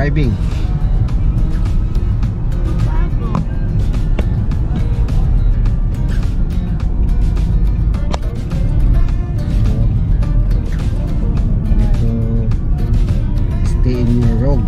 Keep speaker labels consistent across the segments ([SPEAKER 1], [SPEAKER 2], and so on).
[SPEAKER 1] driving. Stay in your road.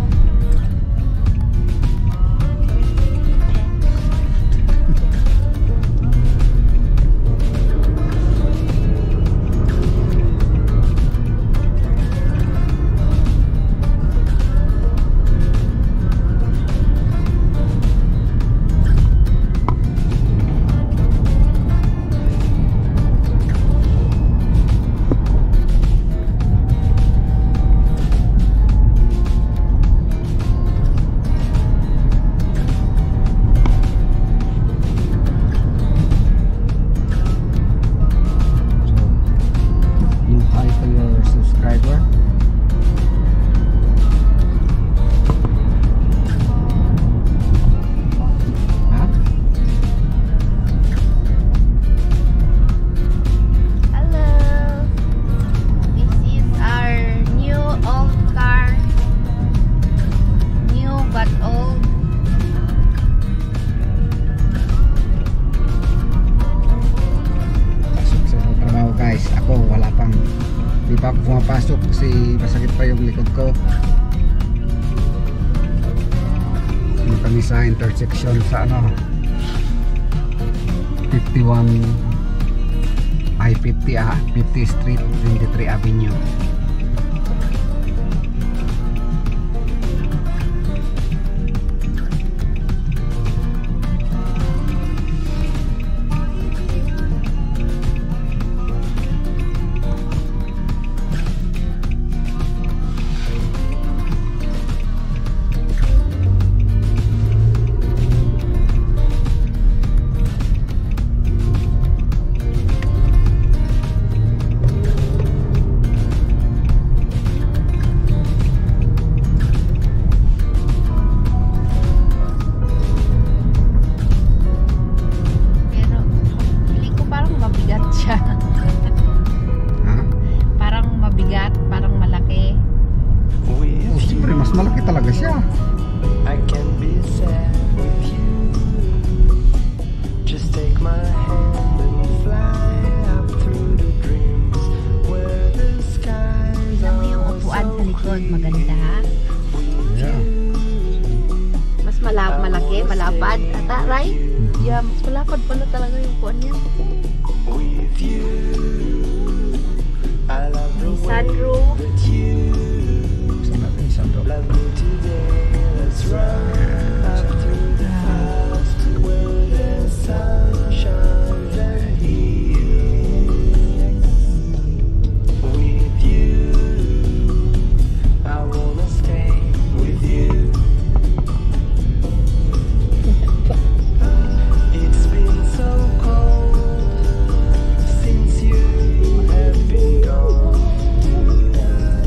[SPEAKER 1] Di pa ako pumapasok kasi masakit pa yung likod ko. Dito kami sa intersection sa ano 51 I-50 50 Street 23 Avenue. Mas malaki talaga siya.
[SPEAKER 2] I can be sad with you. Just take my hand and fly up through the dreams where the skies
[SPEAKER 3] are yung upuan sa likod maganda.
[SPEAKER 1] Yeah.
[SPEAKER 3] Mas malaki, malapad ata, right? Yeah, mas malapad pala talaga yung upuan niya.
[SPEAKER 2] With you, I love the
[SPEAKER 3] sunroof.
[SPEAKER 2] Love me today, let's run up through the past where the sun shines and heals. With you, I wanna stay with you. It's been so cold since you have been gone.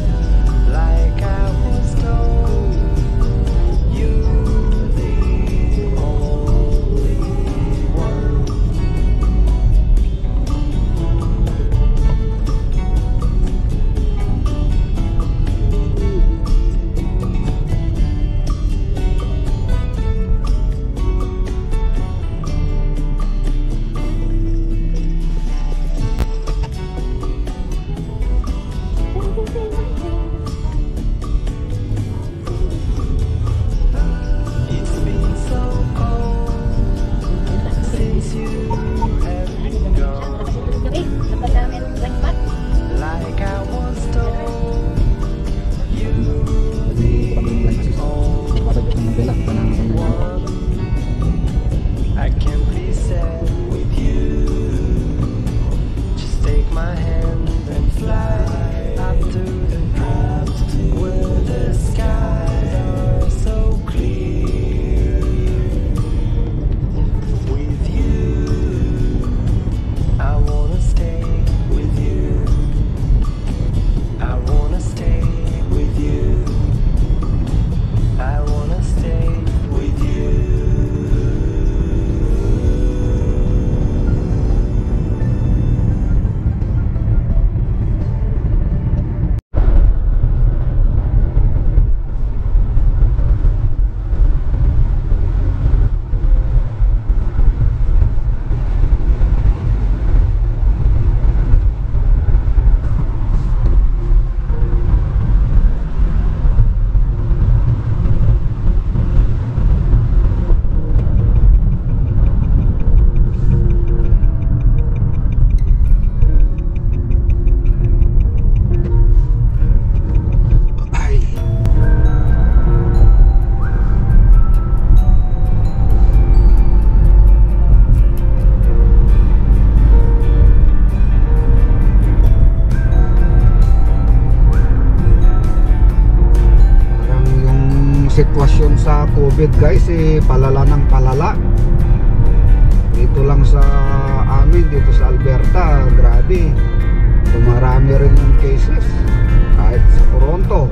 [SPEAKER 1] sitwasyon sa COVID guys palala ng palala. Dito lang sa amin, dito sa Alberta, grabe. Dumarami rin yung cases. Kahit sa Toronto,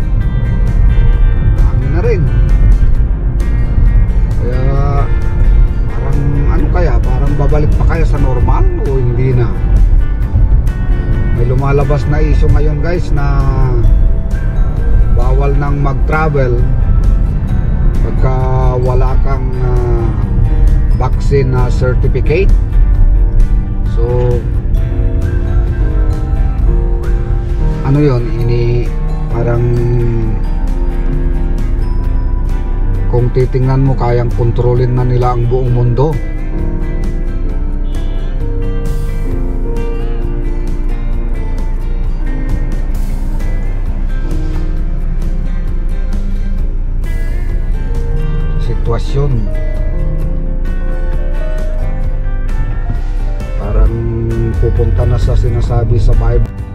[SPEAKER 1] dami na rin. Kaya parang babalik pa kaya sa normal o hindi na? May lumalabas na issue ngayon guys na bawal nang mag-travel pagka wala kang vaccine certificate. So ano yun, parang kung titingnan mo, kayang kontrolin na nila ang buong mundo. Sitwasyon parang pupunta na sa sinasabi sa Bible.